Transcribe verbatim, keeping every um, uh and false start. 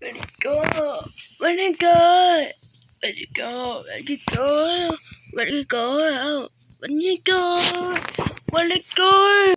Where'd it go? Where'd it go? Where'd it go? Where'd it go? Where'd it go? Where'd it go? Where'd it go?